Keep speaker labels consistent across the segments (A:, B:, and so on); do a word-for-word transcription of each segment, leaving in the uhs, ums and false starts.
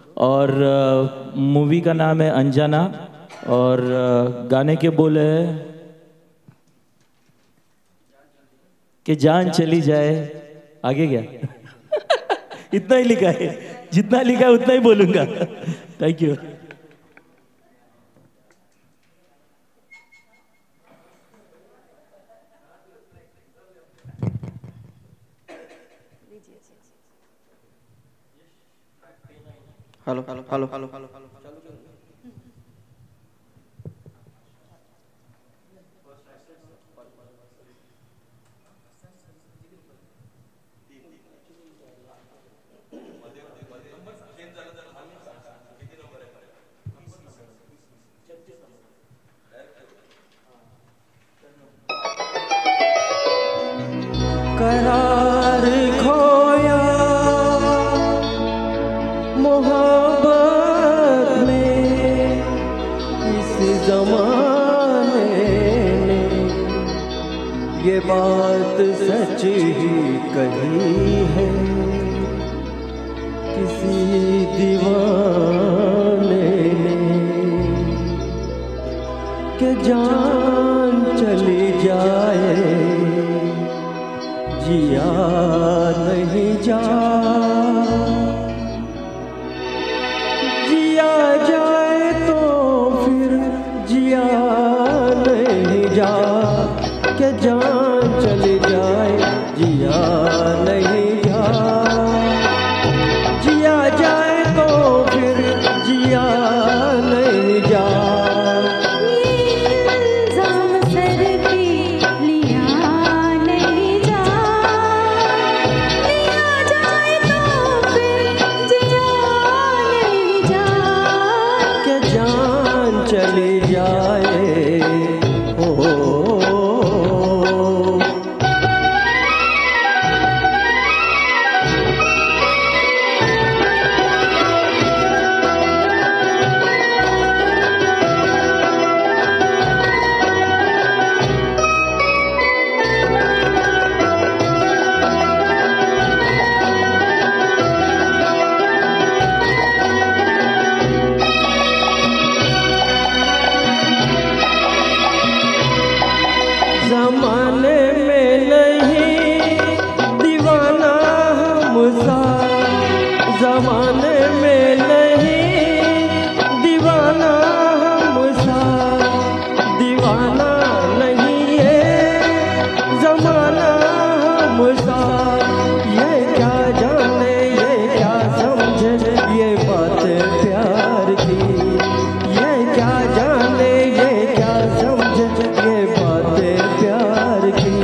A: और मूवी का नाम है अनजाना और uh, गाने के बोले हैं कि जान चली जाए। आगे क्या इतना ही लिखा है, जितना लिखा है उतना ही बोलूंगा। Thank you.
B: Hello hello hello hello hello hello करार खोया मोहब्बत में इस ज़माने ने, ये बात सच ही कही है किसी दीवाने ने, कि जान चली जाए जिया नहीं जा, जिया जाए तो फिर जिया नहीं जा, कि जान चली जाए जिया नहीं जा, जिया जाए तो फिर जिया नहीं जा। चली जाए हो ज़माने में नहीं दीवाना हमसा, ज़माने में नहीं दीवाना हमसा, दीवाना नहीं है ज़माना हमसा, ये क्या जाने ये क्या समझे ये बातें प्यार की, ये क्या जाने ये क्या समझे ये बातें प्यार की।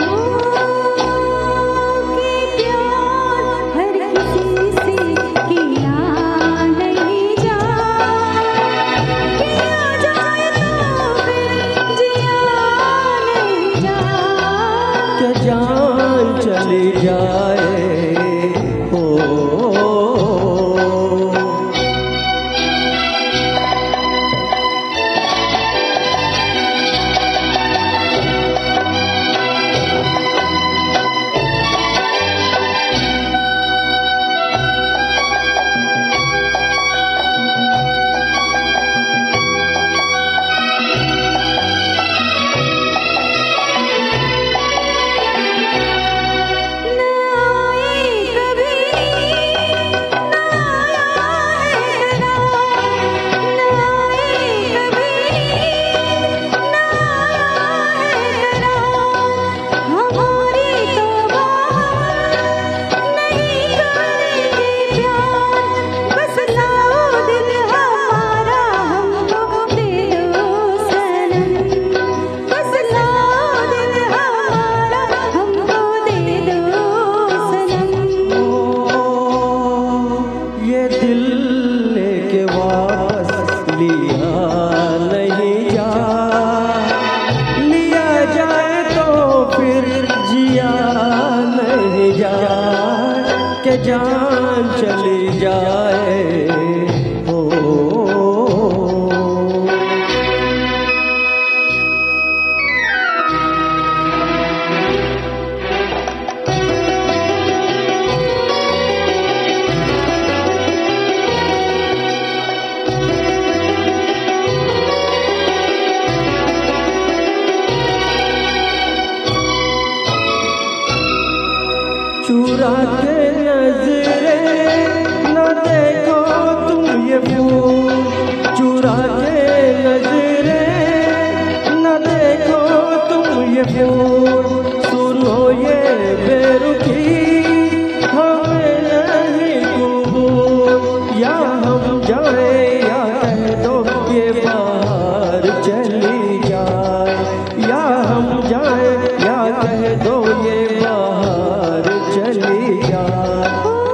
B: जान चली जाए हो के जान चली जाए हो। या हम जाए या कह दो ये बाहर चली जाए, या हम जाए या कह दो ये बाहर चली जाए।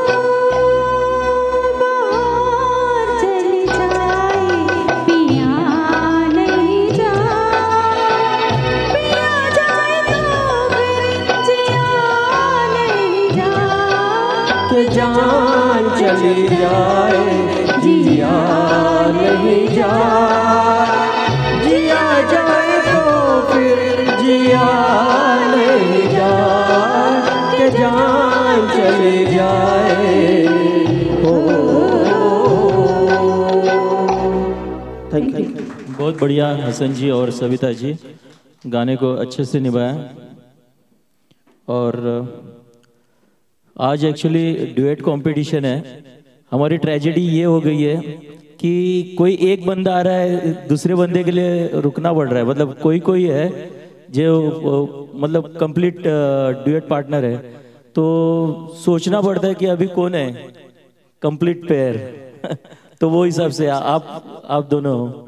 C: बाहर चली जाए पिया नहीं जाए, पिया जाए तो फिर जिया नहीं जाए,
B: कि जान चली जाए जिया नहीं जाए, जिया जाए तो फिर जिया नहीं जाए, कि जान चली जाए। हो थैंक यू।
A: बहुत बढ़िया हसन जी और सविता जी, गाने को अच्छे से निभाया। और आज एक्चुअली ड्यूएट कंपटीशन है। हमारी ट्रेजेडी ये हो गई है कि कोई एक बंदा आ रहा है, दूसरे बंदे के लिए रुकना पड़ रहा है। मतलब कोई कोई है जो मतलब कंप्लीट ड्यूएट पार्टनर है, तो सोचना पड़ता है कि अभी कौन है कंप्लीट पेयर। तो वो हिसाब से आप आप दोनों हो।